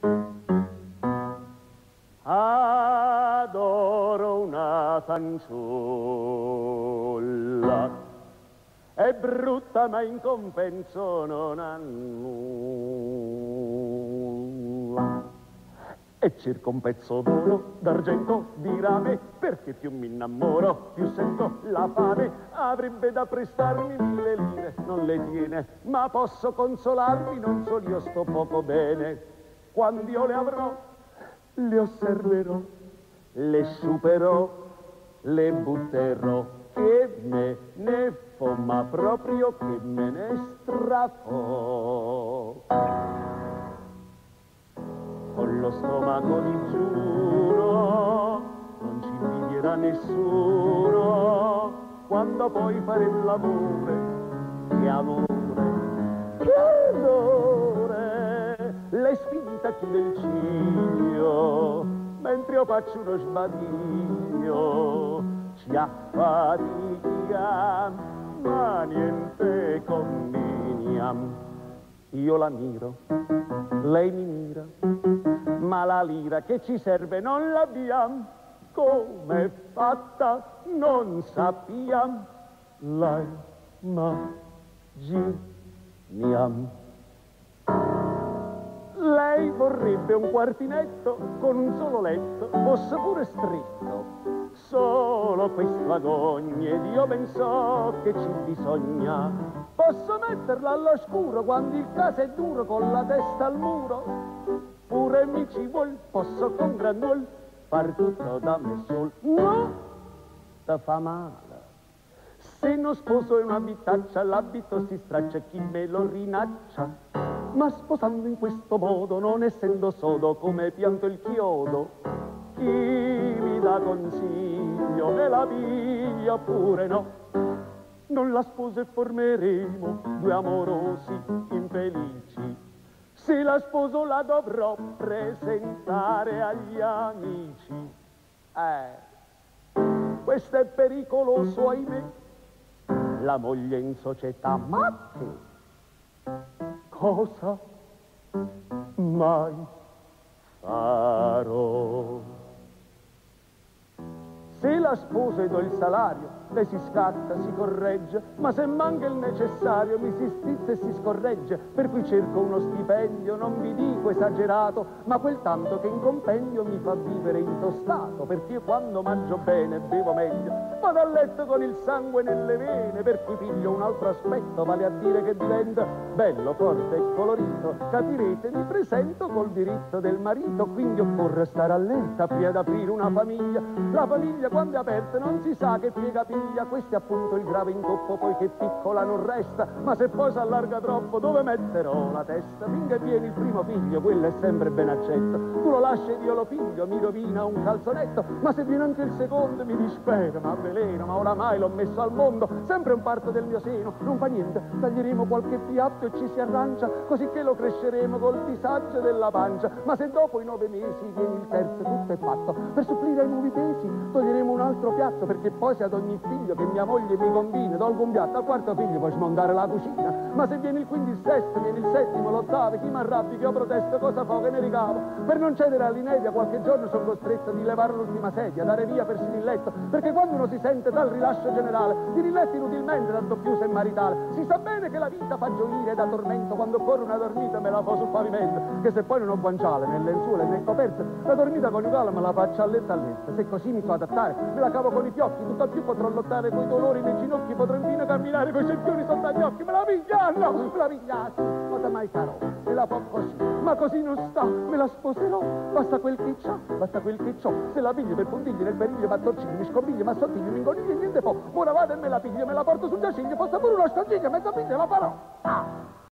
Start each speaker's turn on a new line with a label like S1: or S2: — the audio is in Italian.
S1: Adoro una fanciulla, è brutta ma in compenso non ha nulla. E cerco un pezzo d'oro, d'argento, di rame, perché più mi innamoro, più sento la fame. Avrebbe da prestarmi 1000 lire, non le tiene, ma posso consolarmi, non solo io sto poco bene. Quando io le avrò, le osserverò, le sciuperò, le butterò, che me ne fo, ma proprio che me ne strafò. Con lo stomaco digiuno non ci invidierà nessuno, quando poi faremo l'amore, che amore, che amore. Lei spinta chiude il ciglio, mentre io faccio uno sbadiglio. Ci affatichiam, ma niente combiniam. Io la miro, lei mi mira, ma la lira che ci serve non l'abbiam. Com'è fatta non sappiam, la immaginiam. Lei vorrebbe un quartinetto con un solo letto, fosse pure stretto, solo questo agogne, ed io ben so che ci bisogna. Posso metterla all'oscuro quando il caso è duro, con la testa al muro, pure mi ci vuol, posso con gran vuol far tutto da me sol. No, te fa male. Se non sposo in una vitaccia, l'abito si straccia, chi me lo rinaccia? Ma sposando in questo modo, non essendo sodo, come pianto il chiodo, chi mi dà consiglio, me la piglia oppure no? Non la sposo e formeremo due amorosi infelici. Se la sposo la dovrò presentare agli amici. Questo è pericoloso, ahimè, la moglie in società. Ma che cosa mai farò? Se la sposo e do il salario, lei si scatta, si corregge, ma se manca il necessario mi si stizza e si scorregge, per cui cerco uno stipendio, non vi dico esagerato, ma quel tanto che in compendio mi fa vivere intostato, perché io quando mangio bene bevo meglio, vado a letto con il sangue nelle vene, per cui piglio un altro aspetto, vale a dire che diventa bello, forte e colorito. Capirete, mi presento col diritto del marito, quindi occorre stare allerta prima di aprire una famiglia. La famiglia quando è aperta non si sa che piega piglia, questo è appunto il grave intoppo, poiché piccola non resta, ma se poi si allarga troppo dove metterò la testa? Finché viene il primo figlio, quello è sempre ben accetto, tu lo lasci ed io lo piglio, mi rovina un calzonetto, ma se viene anche il secondo mi dispera, ma veleno, ma oramai l'ho messo al mondo, sempre un parto del mio seno, non fa niente, taglieremo qualche piatto e ci si arrangia, così che lo cresceremo col disagio della pancia, ma se dopo i 9 mesi viene il terzo, tutto è fatto, per supplire ai nuovi pesi toglieremo un altro piatto, perché poi se ad ogni figlio che mia moglie mi conviene tolgo un piatto, al quarto figlio puoi smontare la cucina, ma se viene quindi il sesto, viene il settimo, l'ottavo, chi mi arrabbi, che io protesto, cosa fa, che ne ricavo? Per non cedere all'inedia qualche giorno sono costretto di levare l'ultima sedia, dare via persino il letto, perché quando uno si sente dal rilascio generale di riletti inutilmente, tanto più se maritale, si sa bene che la vita fa gioire da tormento, quando occorre una dormita me la fa sul pavimento, che se poi non ho guanciale né lenzuola né coperte, la dormita coniugale me la faccio a letto, se così mi so adattare, me la cavo con i fiocchi, tutt'al più potrò lottare coi dolori nei ginocchi, potrò infine camminare coi cerchioni sotto agli occhi, me la pigliano, me la pigliassi, cosa mai farò, me la fa così, ma così non sta, me la sposerò, basta quel che c'ha, basta quel che c'ho, se la piglio per puntigli nel periglio, battorcigli, mi scopiglio, ma sottiglio, mi ingoniglio e niente po', ora vado e me la piglio, me la porto sul giaciglio, posso pure uno scongiglio, mezza piglia la farò.